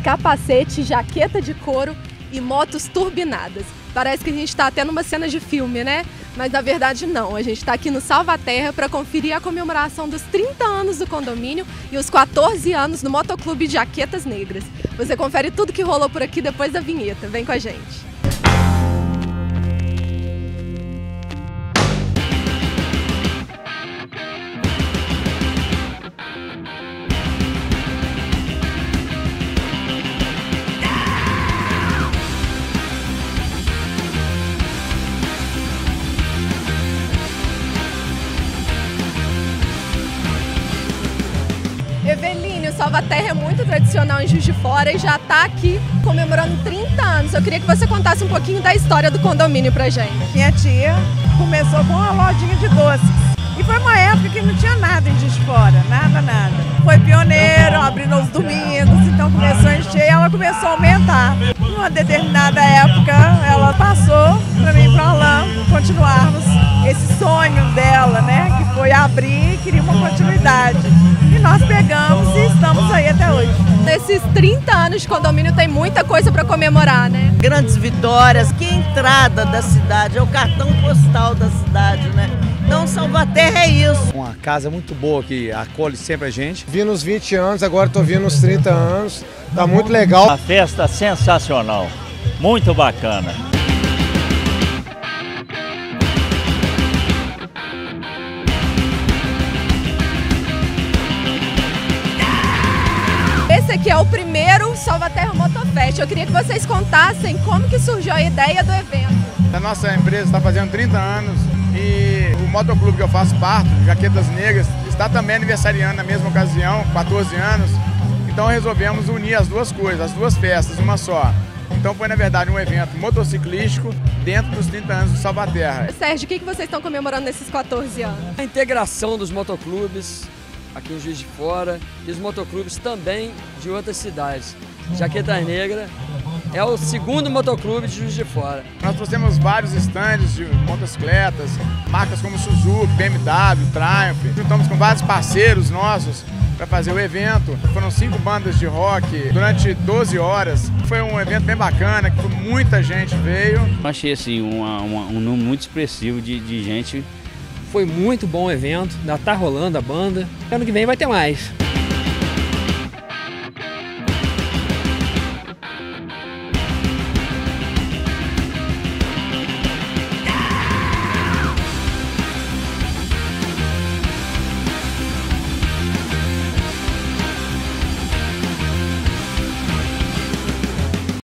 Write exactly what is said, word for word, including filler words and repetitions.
capacete, jaqueta de couro e motos turbinadas. Parece que a gente está até numa cena de filme, né? Mas na verdade não, a gente está aqui no Salvaterra para conferir a comemoração dos trinta anos do condomínio e os quatorze anos do Motoclube Jaquetas Negras. Você confere tudo que rolou por aqui depois da vinheta. Vem com a gente! Eveline, o Salvaterra é muito tradicional em Juiz de Fora e já está aqui comemorando trinta anos. Eu queria que você contasse um pouquinho da história do condomínio pra gente. Minha tia começou com uma lojinha de doces e foi uma época que não tinha nada em Juiz de Fora, nada, nada. Foi pioneiro, abrindo aos domingos, então começou a encher e ela começou a aumentar. Em uma determinada época, ela passou para mim e para Alain continuarmos esse sonho dela, né, que foi abrir e queria uma continuidade. E nós pegamos e estamos aí até hoje. Nesses trinta anos de condomínio tem muita coisa para comemorar, né? Grandes vitórias, que entrada da cidade, é o cartão postal da cidade, né? Então Salvaterra é isso. Uma casa muito boa que acolhe sempre a gente. Vim nos vinte anos, agora estou vindo nos trinta anos, tá muito legal. Uma festa sensacional, muito bacana. Esse aqui é o primeiro Salvaterra Motofest. Eu queria que vocês contassem como que surgiu a ideia do evento. A nossa empresa está fazendo trinta anos e o motoclube que eu faço parte, Jaquetas Negras, está também aniversariando na mesma ocasião, quatorze anos. Então resolvemos unir as duas coisas, as duas festas, uma só. Então foi, na verdade, um evento motociclístico dentro dos trinta anos do Salvaterra. Sérgio, o que vocês estão comemorando nesses quatorze anos? A integração dos motoclubes aqui em Juiz de Fora e os motoclubes também de outras cidades. Jaquetas Negras é o segundo motoclube de Juiz de Fora. Nós trouxemos vários estandes de motocicletas, marcas como Suzuki, B M W, Triumph. Juntamos com vários parceiros nossos para fazer o evento. Foram cinco bandas de rock durante doze horas. Foi um evento bem bacana, que muita gente veio. Achei assim, uma, uma, um número muito expressivo de, de gente. Foi muito bom o evento, ainda tá rolando a banda. Ano que vem vai ter mais.